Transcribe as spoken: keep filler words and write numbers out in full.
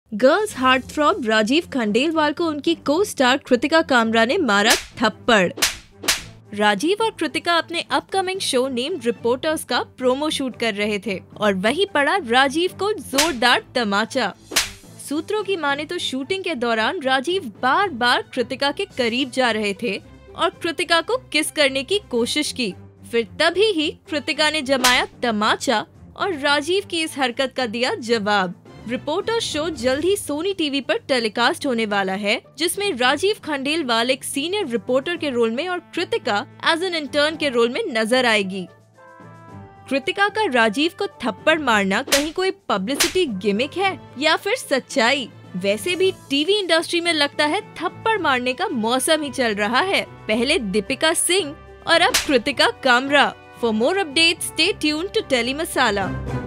Girls heart throb Rajeev Khandelwal को उनकी को स्टार कृतिका कामरा ने मारा थप्पड़। राजीव और कृतिका अपने अपकमिंग शो नेम्ड रिपोर्टर्स का प्रोमो शूट कर रहे थे और वहीं पड़ा राजीव को जोरदार तमाचा। सूत्रों की माने तो शूटिंग के दौरान राजीव बार बार कृतिका के करीब जा रहे थे और कृतिका को किस करने की कोशिश की। फिर तभी ही कृतिका ने जमाया तमाचा और राजीव की इस हरकत का दिया जवाब। रिपोर्टर शो जल्द ही सोनी टीवी पर टेलीकास्ट होने वाला है, जिसमें राजीव खंडेलवाल एक सीनियर रिपोर्टर के रोल में और कृतिका एज एन इंटर्न के रोल में नजर आएगी। कृतिका का राजीव को थप्पड़ मारना कहीं कोई पब्लिसिटी गिमिक है या फिर सच्चाई? वैसे भी टीवी इंडस्ट्री में लगता है थप्पड़ मारने का मौसम ही चल रहा है। पहले दीपिका सिंह और अब Kritika Kamra. For more updates stay tuned to telly masala.